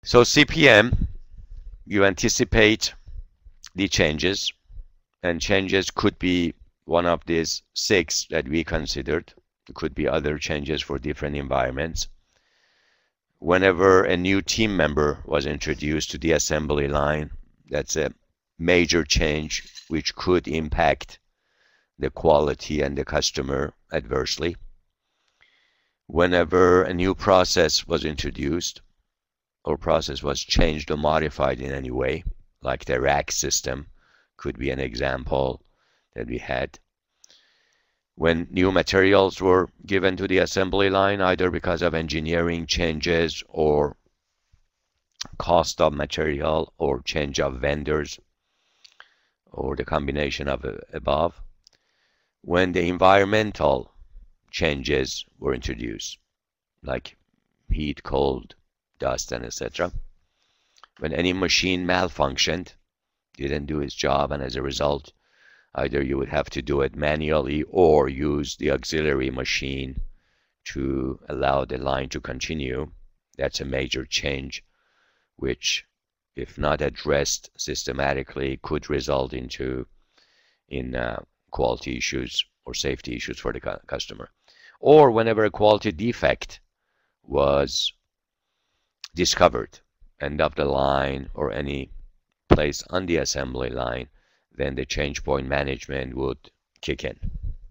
So CPM, you anticipate the changes, and changes could be one of these 6 that we considered. It could be other changes for different environments. Whenever a new team member was introduced to the assembly line, that's a major change which could impact the quality and the customer adversely. Whenever a new process was introduced, or process was changed or modified in any way, like the rack system could be an example that we had. When new materials were given to the assembly line, either because of engineering changes or cost of material or change of vendors or the combination of above. When the environmental changes were introduced, like heat, cold, dust, and etc. When any machine malfunctioned, didn't do its job, and as a result, either you would have to do it manually or use the auxiliary machine to allow the line to continue. That's a major change, which, if not addressed systematically, could result in quality issues or safety issues for the customer. Or whenever a quality defect was discovered, end of the line or any place on the assembly line, then the change point management would kick in.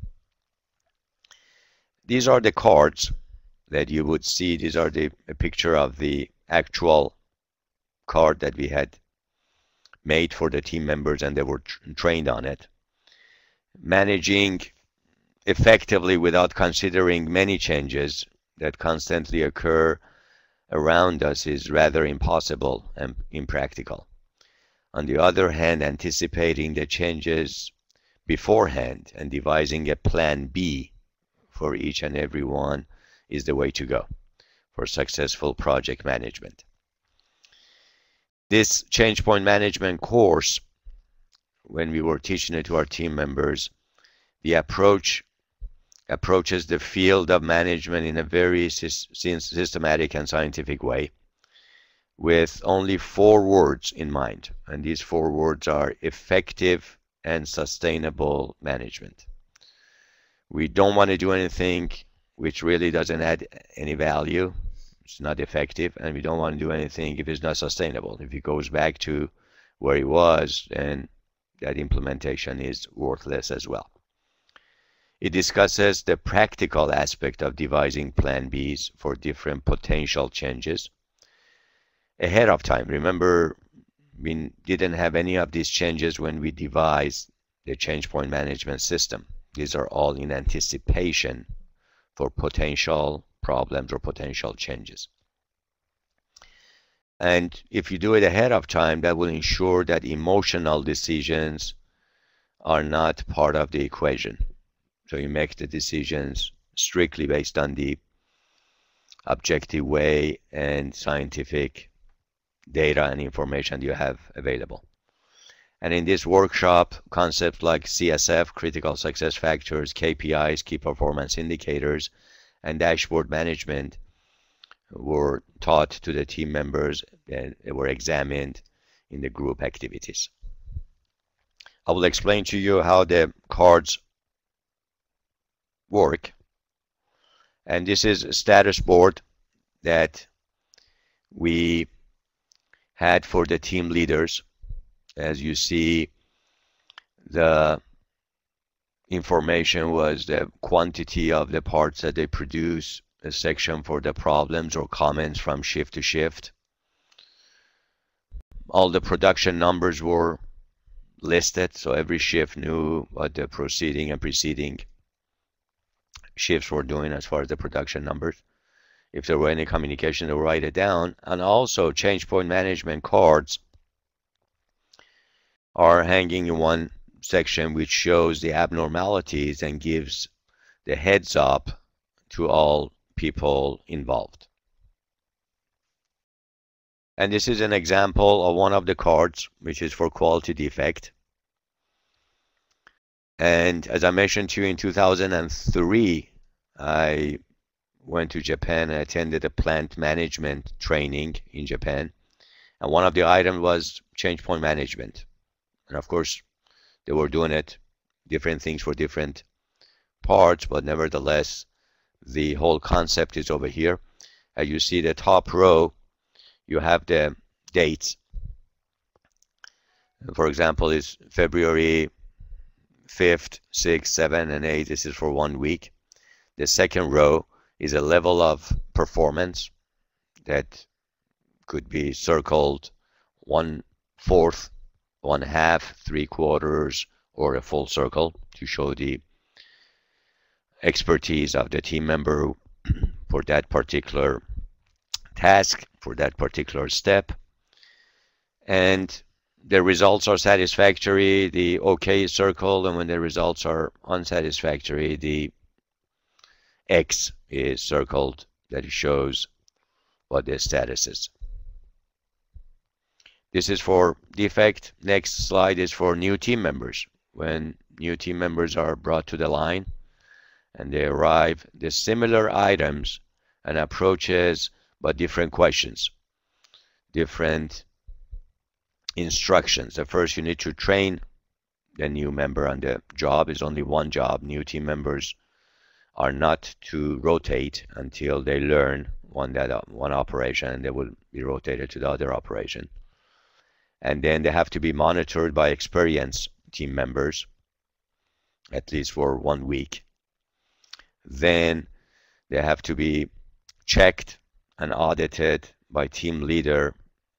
These are the cards that you would see. These are a picture of the actual card that we had made for the team members, and they were trained on it. Managing effectively without considering many changes that constantly occur around us is rather impossible and impractical. On the other hand, anticipating the changes beforehand and devising a plan B for each and every one is the way to go for successful project management. This change point management course, when we were teaching it to our team members, the approaches the field of management in a very systematic and scientific way, with only 4 words in mind. And these 4 words are effective and sustainable management. We don't want to do anything which really doesn't add any value. It's not effective, and we don't want to do anything if it's not sustainable. If it goes back to where it was, then that implementation is worthless as well. It discusses the practical aspect of devising plan Bs for different potential changes ahead of time. Remember, we didn't have any of these changes when we devised the change point management system. These are all in anticipation for potential problems or potential changes. And if you do it ahead of time, that will ensure that emotional decisions are not part of the equation. So you make the decisions strictly based on the objective way and scientific data and information you have available. And in this workshop, concepts like CSF, critical success factors, KPIs, key performance indicators, and dashboard management were taught to the team members, and they were examined in the group activities. I will explain to you how the cards work. And this is a status board that we had for the team leaders. As you see, the information was the quantity of the parts that they produce, a section for the problems or comments from shift to shift. All the production numbers were listed, so every shift knew what the proceeding and preceding shifts were doing as far as the production numbers. If there were any communication, they would write it down. And also, change point management cards are hanging in one section which shows the abnormalities and gives the heads up to all people involved. And this is an example of one of the cards, which is for quality defect. And as I mentioned to you, in 2003, I went to Japan and attended a plant management training in Japan. And one of the items was change point management. And of course, they were doing it, different things for different parts, but nevertheless, the whole concept is over here. As you see the top row, you have the dates. For example, it's February 5th, 6th, 7th, and 8th. This is for 1 week. The second row is a level of performance that could be circled 1/4, 1/2, 3/4, or a full circle to show the expertise of the team member for that particular task, for that particular step. And the results are satisfactory, the OK is circled, and when the results are unsatisfactory, the X is circled, that it shows what the status is. This is for defect. Next slide is for new team members. When new team members are brought to the line and they arrive, the similar items and approaches, but different questions, different instructions. At first, you need to train the new member on the job. Is only one job. New team members are not to rotate until they learn one operation, and they will be rotated to the other operation. And then they have to be monitored by experienced team members, at least for 1 week. Then they have to be checked and audited by team leader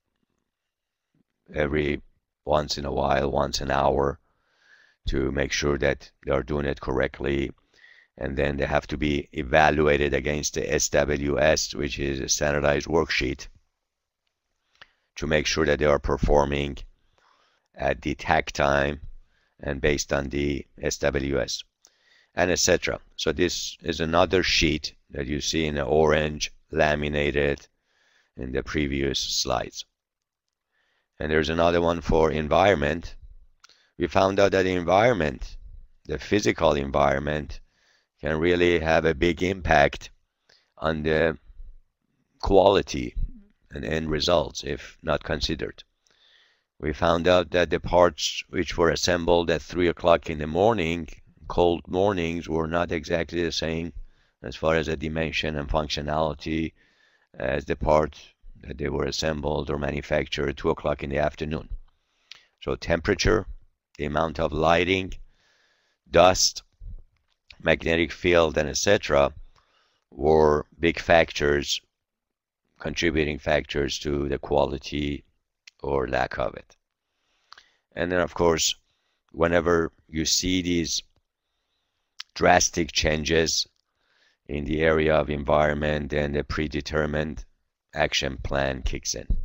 every once in a while, once an hour, to make sure that they are doing it correctly. And then they have to be evaluated against the SWS, which is a standardized worksheet, to make sure that they are performing at the Takt Time and based on the SWS, and etc. So this is another sheet that you see in the orange laminated in the previous slides. And there's another one for environment. We found out that the environment, the physical environment, can really have a big impact on the quality and end results if not considered. We found out that the parts which were assembled at 3 o'clock in the morning, cold mornings, were not exactly the same as far as the dimension and functionality as the part that they were assembled or manufactured at 2 o'clock in the afternoon. So temperature, the amount of lighting, dust, magnetic field, and etc. were big factors, contributing factors to the quality or lack of it. And then, of course, whenever you see these drastic changes in the area of environment, then the predetermined action plan kicks in.